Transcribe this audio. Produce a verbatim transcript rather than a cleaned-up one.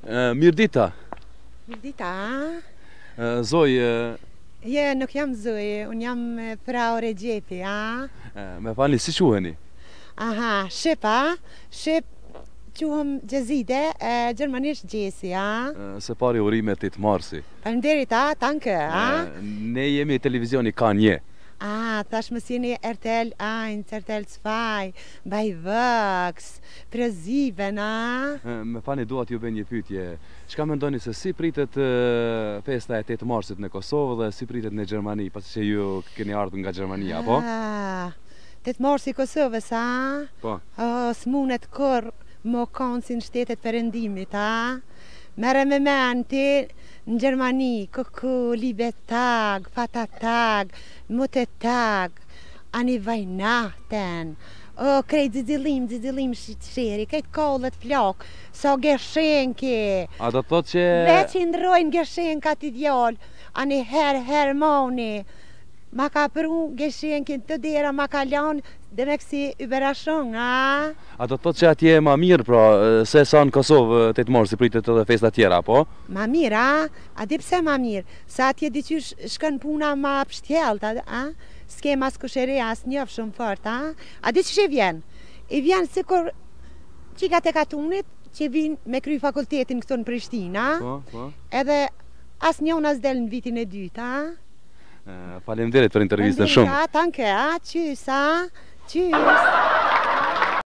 Mirë dita. Mirë dita. Zoj... Je, nuk jam Zoj, unë jam Frau Regjepi, a? Me falni, si quheni? Aha, Shqip, a? Shqip quhem Gjezide, gjermanisht Gjesi, a? Se pari urime tetë marsi. Faleminderit, a? Danke, a? Ne jemi televizioni ka nje. A, thash më sjeni R T L eins, R T L zwei, bei Vox, ProSieben, a? Me fani dua t'ju bëj një pyetje. Çka mendoni se si pritet festa e tetë marsit në Kosovë dhe si pritet në Gjermani, pasi që ju keni ardhur nga Gjermania, po? tetë marsi i Kosovës, a? Po. O, s'munet kur më kanë si në shtetet perëndimit, a? Mere me men ti në Gjermani, kuku, libe tag, fata tag, mute tag, ani vajnaten, o, krejt zizillim, zizillim shqeri, krejt kollet flok, so geshenki. A do të thot që... Veç i ndrojnë geshenka t'i djallë, ani her, her moni, ma ka përru geshenkin të dera, ma ka lanë, dhe me kësi yberashon, a? A do të thot që atje e ma mirë, pra, se sa në Kosovë tetë marsi pritet edhe festa tjera, po? Ma mirë, a? A di pse ma mirë? Sa atje diqysh shkën puna ma pështjelt, a? S'ke mas kushere, as njëf shumë fort, a? A di që që i vjen? I vjen si kur qikat e katunit, që vinë me kry fakultetin këto në Prishtina, Po, po. edhe as njën as del në vitin e dyta, a? Faleminderit për intervistën shumë. Danke, a? Qys, a? Qys.